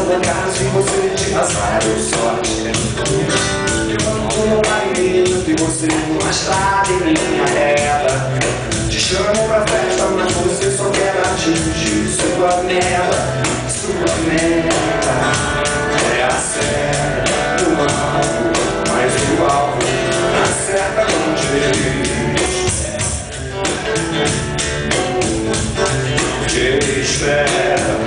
acaso e você tinha azar ou sorte. Eu ando no labirinto e você numa estrada em linha reta. Te chamo pra festa, mas você só quer atingir sua meta. Sua meta é a seta no alvo, mas o alvo acerta com diz. Te espera.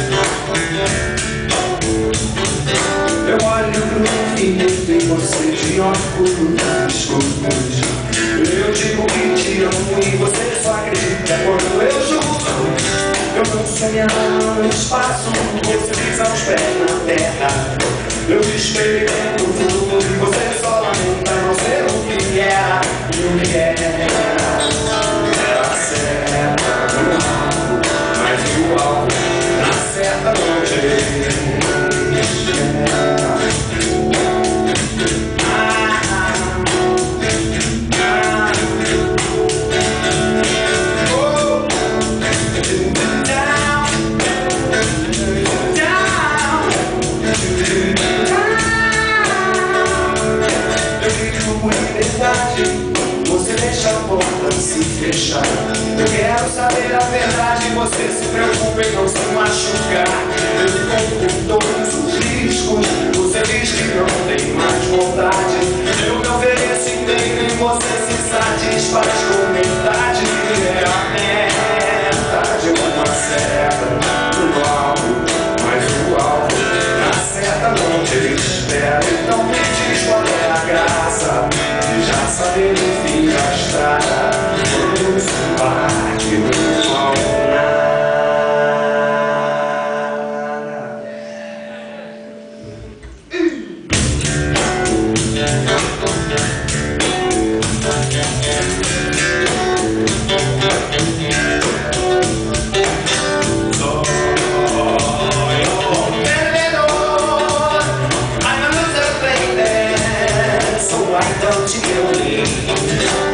Eu olho pro infinito em você de óculos escuros. Eu digo que te amo e você só acredita quando eu juro. Eu não sonhando no espaço, você pisa os pés na terra. Eu experimento o futuro e você só lamenta não ser o que era. E o que era certa no alvo, mas o alvo na certa não te. Você deixa a porta se fechar. Eu quero saber a verdade. Você se preocupa em não se machucar. Eu compro todos os riscos. Você diz que não tem mais vontade. Eu me ofereço inteiro e você se satisfaz com metade. É a metade, uma certa no alvo, mas o alvo na certa não te espera. Então me diz qual é a graça de já saber o fim da estrada. Vamos partir no alvo. Don't you believe?